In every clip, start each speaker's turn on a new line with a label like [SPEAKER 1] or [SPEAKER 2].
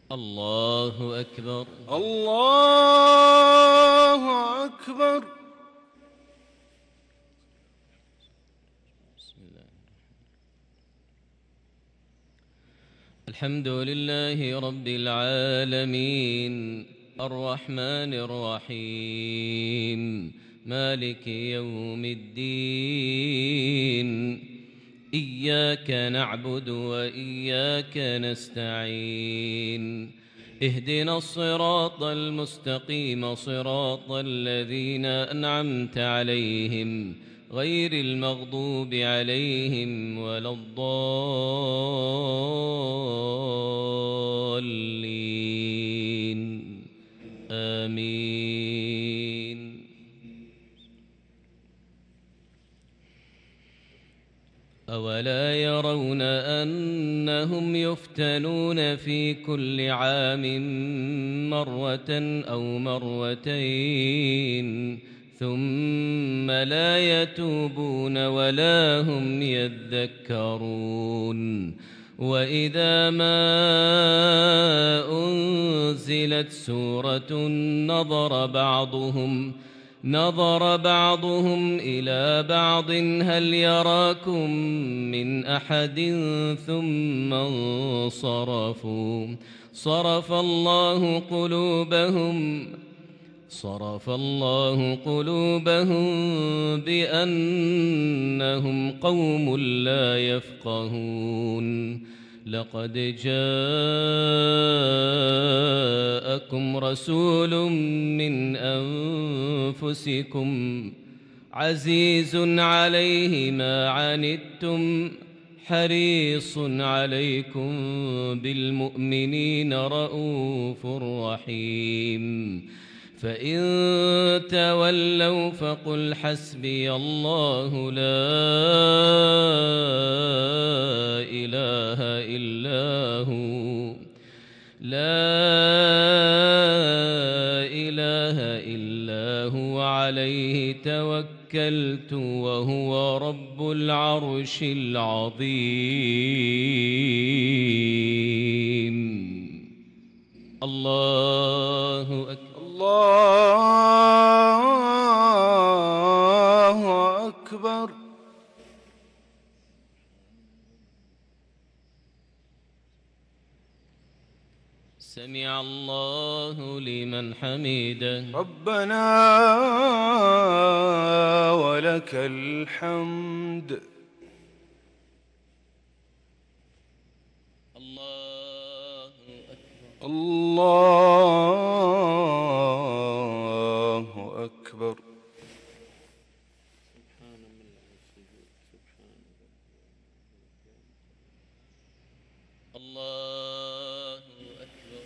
[SPEAKER 1] الله أكبر.
[SPEAKER 2] الله أكبر.
[SPEAKER 1] الحمد لله رب العالمين الرحمن الرحيم مالك يوم الدين إياك نعبد وإياك نستعين اهدنا الصراط المستقيم صراط الذين أنعمت عليهم غير المغضوب عليهم ولا الضالين آمين. أولا يرون أنهم يفتنون في كل عام مرة أو مرتين ثم لا يتوبون ولا هم يذكرون وإذا ما أنزلت سورة نظر بعضهم إلى بعض هل يراكم من أحد ثم انصرفوا صرف الله قلوبهم بأنهم قوم لا يفقهون. لقد جاءكم رسول من أنفسكم عزيز عليه ما عنتم حريص عليكم بالمؤمنين رؤوف رحيم. فإن تولوا فقل حسبي الله لا إله إلا هو عليه توكلت وهو رب العرش العظيم. الله أكبر.
[SPEAKER 2] الله أكبر.
[SPEAKER 1] سمع الله لمن حمده.
[SPEAKER 2] ربنا ولك الحمد.
[SPEAKER 1] الله أكبر.
[SPEAKER 2] الله أكبر.
[SPEAKER 1] الله أكبر.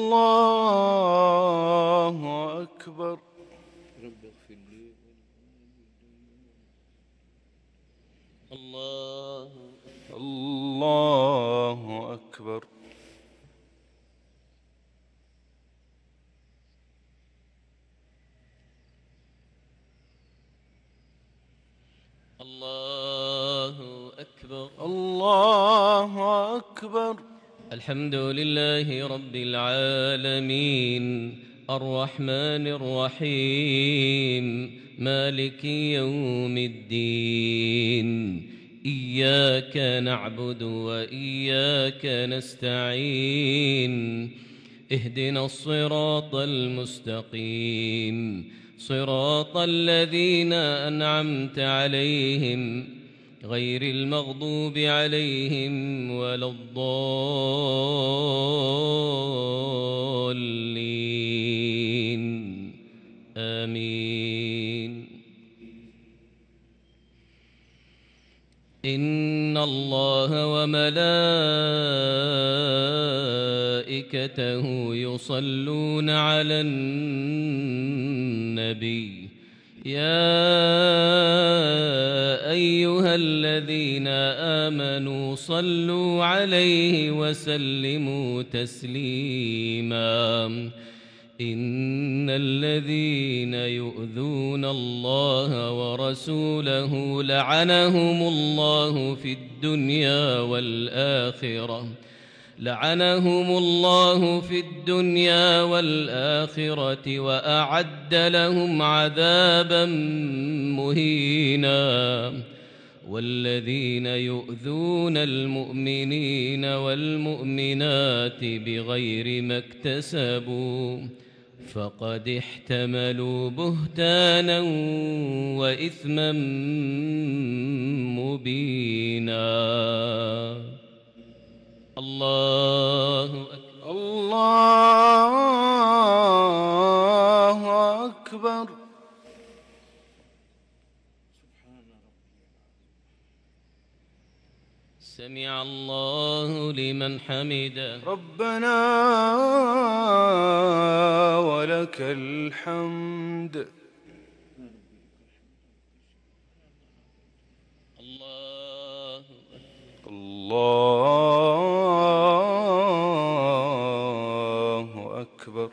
[SPEAKER 2] الله أكبر.
[SPEAKER 1] رب اغفر لي. الله
[SPEAKER 2] أكبر.
[SPEAKER 1] الله أكبر.
[SPEAKER 2] الله أكبر.
[SPEAKER 1] الحمد لله رب العالمين الرحمن الرحيم مالك يوم الدين إياك نعبد وإياك نستعين اهدنا الصراط المستقيم صراط الذين أنعمت عليهم غير المغضوب عليهم ولا الضالين آمين. إن الله وملائكته يصلون على النبي يا أيها الذين آمنوا صلوا عليه وسلموا تسليما. إن الذين يؤذون الله ورسوله لعنهم الله في الدنيا والآخرة لعنهم الله في الدنيا والآخرة وأعد لهم عذابا مهينا. والذين يؤذون المؤمنين والمؤمنات بغير ما اكتسبوا فقد احتملوا بهتانا وإثما مبينا. الله أكبر.
[SPEAKER 2] الله أكبر.
[SPEAKER 1] سمع الله لمن حمده.
[SPEAKER 2] ربنا ولك الحمد.
[SPEAKER 1] الله
[SPEAKER 2] أكبر.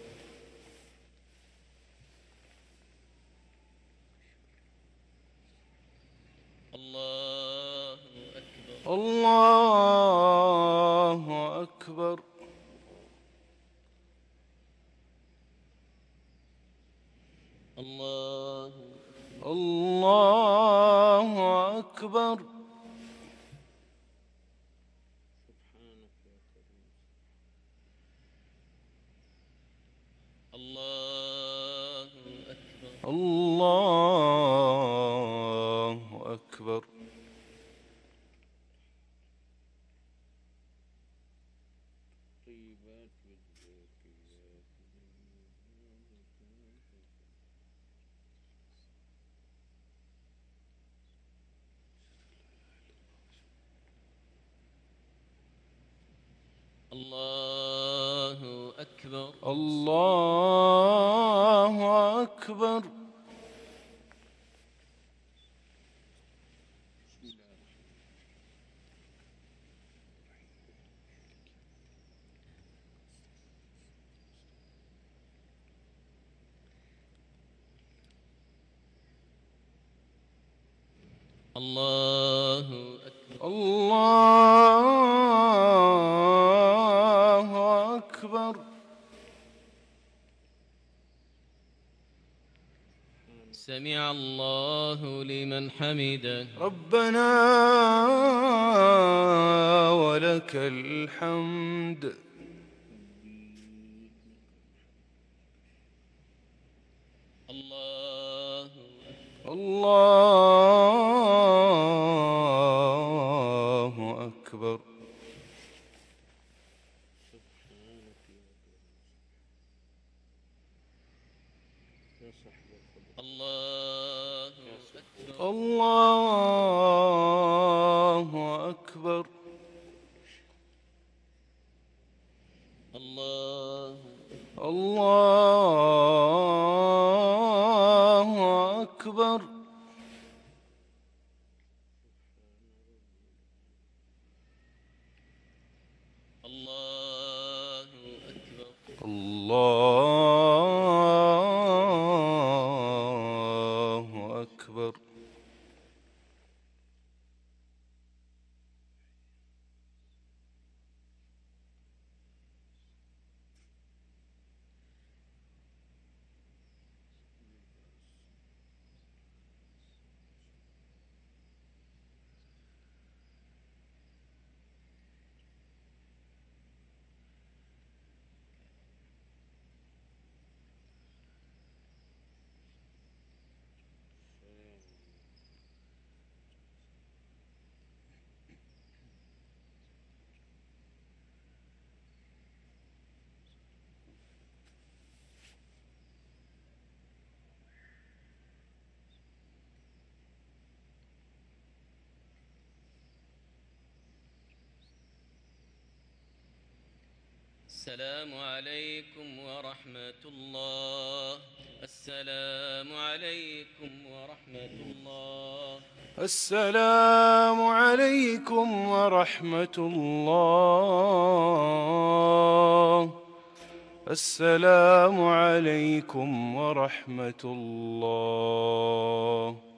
[SPEAKER 1] الله أكبر.
[SPEAKER 2] الله أكبر.
[SPEAKER 1] الله
[SPEAKER 2] أكبر.
[SPEAKER 1] الله أكبر.
[SPEAKER 2] الله أكبر.
[SPEAKER 1] الله أكبر.
[SPEAKER 2] الله أكبر.
[SPEAKER 1] الله أكبر.
[SPEAKER 2] الله أكبر.
[SPEAKER 1] سمع الله لمن حمده.
[SPEAKER 2] ربنا ولك الحمد.
[SPEAKER 1] الله
[SPEAKER 2] أكبر.
[SPEAKER 1] الله أكبر.
[SPEAKER 2] الله أكبر.
[SPEAKER 1] الله
[SPEAKER 2] أكبر.
[SPEAKER 1] الله أكبر.
[SPEAKER 2] الله أكبر.
[SPEAKER 1] السلام عليكم ورحمة الله. السلام عليكم ورحمة الله.
[SPEAKER 2] السلام عليكم ورحمة الله. السلام عليكم ورحمة الله.